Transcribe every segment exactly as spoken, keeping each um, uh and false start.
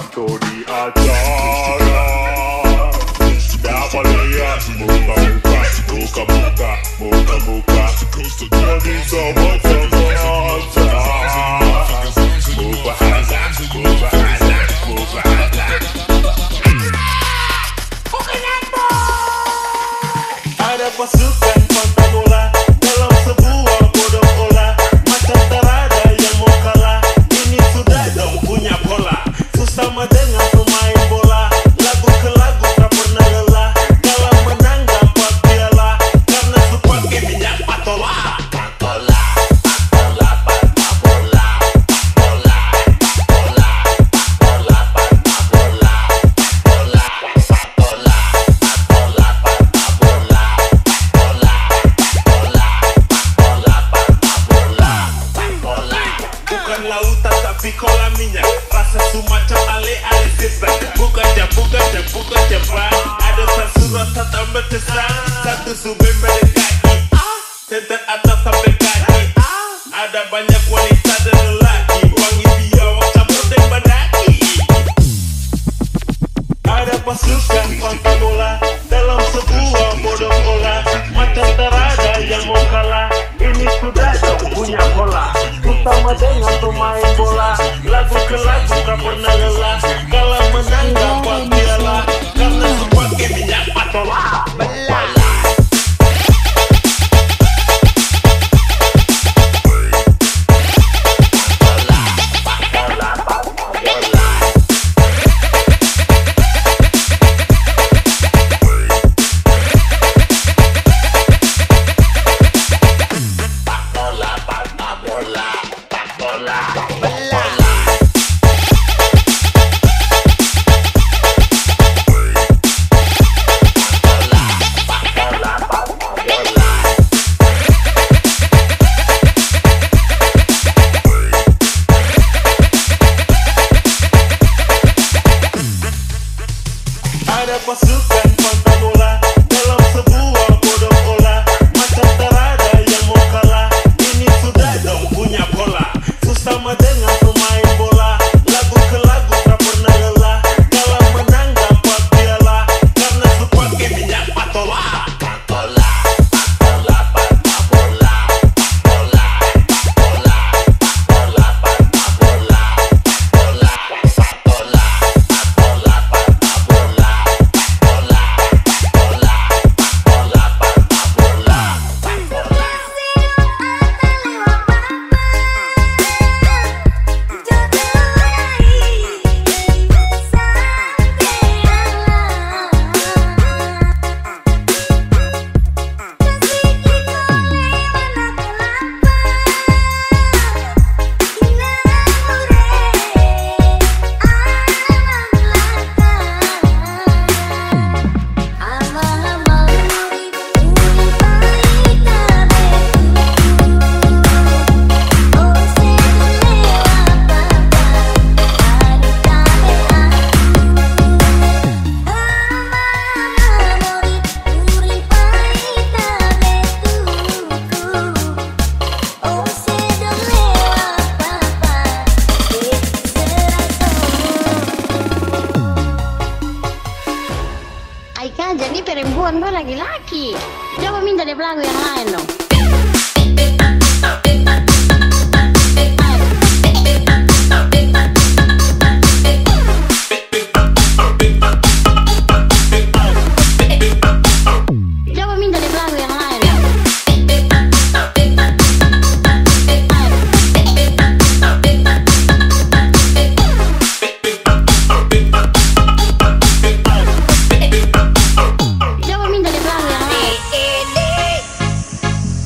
Santo di acara. Dapat lihat muka-muka, muka-muka, muka-muka. Gak bisa baca-baca. Mubahana, mubahana, mubahana. Ada pasukan pantai bola dalam sebuah bodong ola. Macam terada yang mau kalah. Ini sudah dong punya bola. Sesama dengan pemain bola. Lagu ke lagu tak pernah lelah. Kalau menang dapat piala. Karena sebagai minyak patola. Patola, patola, patola, patola, patola, patola, patola, patola, patola, patola, patola. Bukan lautan tapi kolam minyak. Rasa semacam ale-ale sesak. Bukan jam, bukan jam, bukan jam bang. Ada satu rasa tambah kesan. Satu sumber mendekati. Center atas sampai kaki. Ada banyak wanita dan lelaki. Wangi biawak campur dan badaki. Ada pasukan pantai bola dalam sebuah bodong ola. Macam terada yang mau kalah. Ini sudah dong punya bola. Utama dengan pemain bola. Lagu ke lagu tak pernah lelah. Kalau menang dapat piala. Karena sebagai minyak patola. Ada pasukan pantai bola dalam sebuah bodong ola. Macam terada yang mau kalah. Ini sudah dong punya bola. Sesama dengan pemain bola. Lagu ke lagu tak pernah lelah. Kalau menang dapat piala. Karena sebagai minyak patola. Patola, patola, patola, patola, patola, patola, patola, patola, patola, patola, patola. Aika jadi perempuan gue laki-laki. Coba minta dia lagu yang lain dong. Coba minta dia lagu yang lain dong. Coba minta dia lagu yang lain.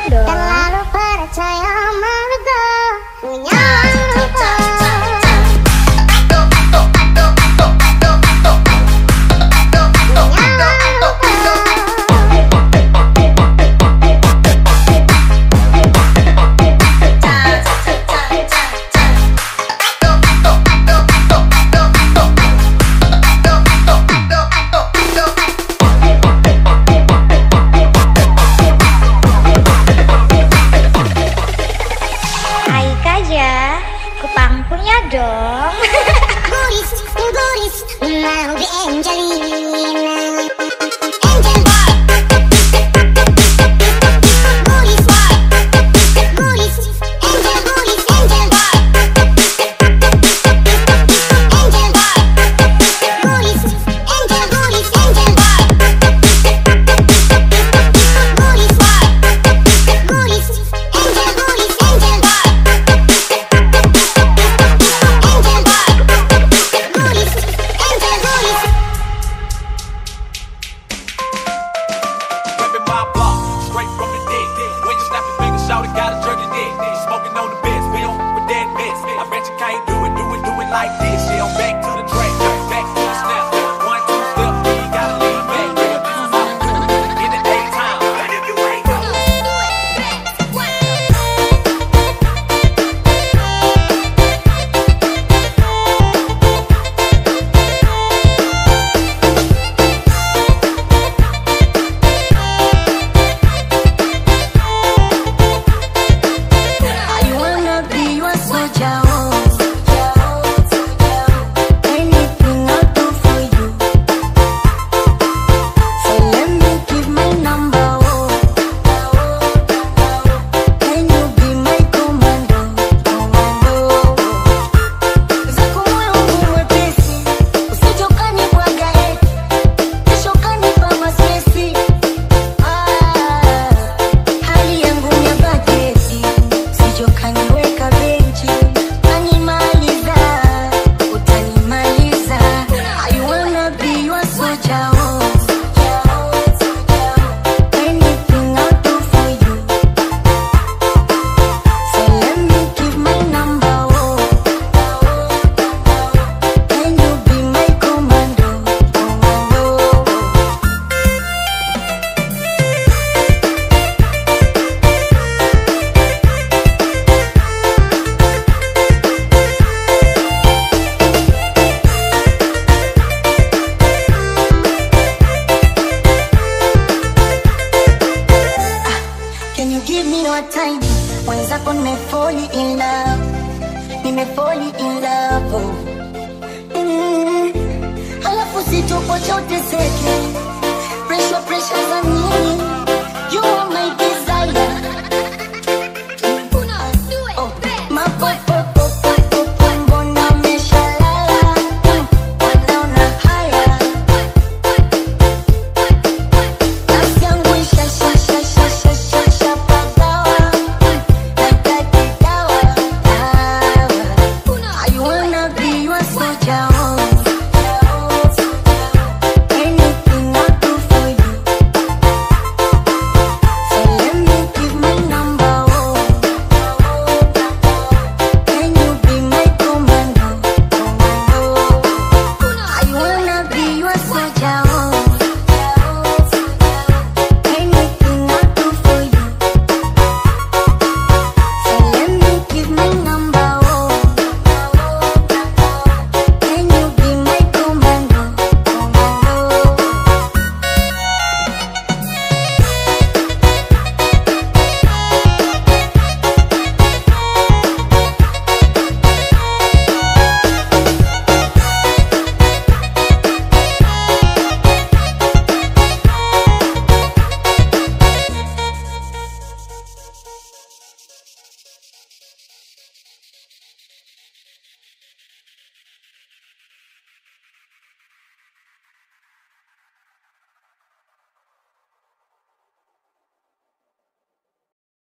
dong. Terlalu percaya mereka punya lupa. Kupang punya dong. Guris, guris, mau di Angelina. Angel boy. Guris boy. Guris, angel guris, angel boy. Angel boy. Guris, angel guris, angel boy. Guris boy. Guris, angel guris, angel boy. Shawty got a jerky dick, smoking on the best, bill with that mess. I bet you can't do it, do it, do it like this. Yeah, I'm back to the track, back to the snap. One, two step, you gotta lean back. Girl, this is how we do it in the daytime. And if you ain't got time mwenzako nimefoli in love, nimefoli in love oh. mm. Halafu sitopo chote seke, pressure pressure za nini